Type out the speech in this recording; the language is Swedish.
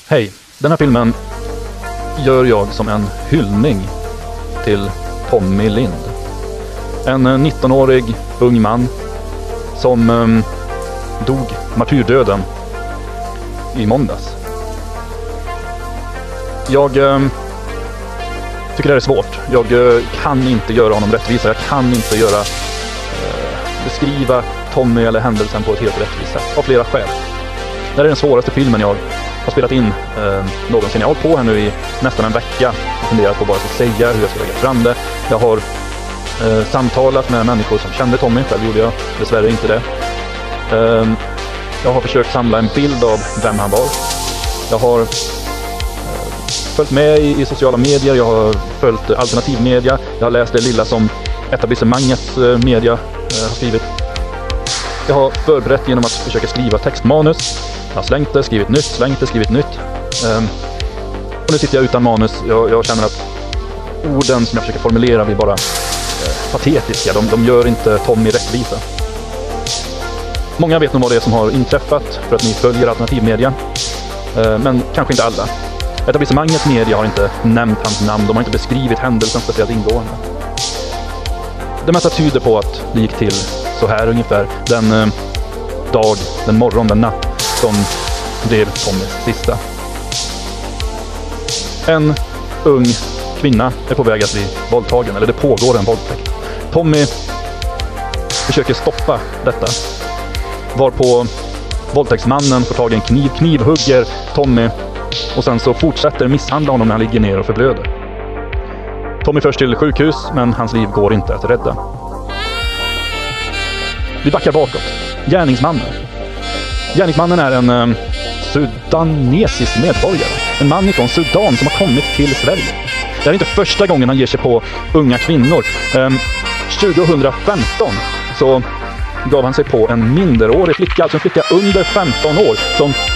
Hej, den här filmen gör jag som en hyllning till Tommy Lind. En 19-årig ung man som dog martyrdöden i måndags. Jag tycker det är svårt. Jag kan inte göra honom rättvisa. Jag kan inte beskriva Tommy eller händelsen på ett helt rättvist sätt. Av flera skäl. Det här är den svåraste filmen jag har spelat in någonsin. Jag har hållit på här nu i nästan en vecka och funderat på vad jag ska säga, hur jag ska lägga fram det. Jag har samtalat med människor som kände Tommy. Själv gjorde jag dessvärre inte det. Jag har försökt samla en bild av vem han var. Jag har följt med i sociala medier, jag har följt alternativmedia, jag har läst det lilla som etablissemangets media har skrivit. Jag har förberett genom att försöka skriva textmanus. Jag har slängt det, skrivit nytt. Och nu sitter jag utan manus. Jag känner att orden som jag försöker formulera blir bara patetiska. De gör inte Tommy rättvisa. Många vet nog vad det är som har inträffat för att ni följer alternativmedia. Men kanske inte alla. Etablissemangets media har inte nämnt hans namn. De har inte beskrivit händelsen speciellt ingående. Det mesta tyder på att det gick till så här ungefär. Den morgon, den natt som blev Tommys sista. En ung kvinna är på väg att bli våldtagen, eller det pågår en våldtäkt. Tommy försöker stoppa detta. Varpå våldtäktsmannen får tag i en kniv, knivhugger Tommy och sen så fortsätter misshandla honom när han ligger ner och förblöder. Tommy förs till sjukhus, men hans liv går inte att rädda. Vi backar bakåt. Gärningsmannen är en sudanesisk medborgare. En man från Sudan som har kommit till Sverige. Det är inte första gången han ger sig på unga kvinnor. 2015 så gav han sig på en minderårig flicka, alltså en flicka under 15 år som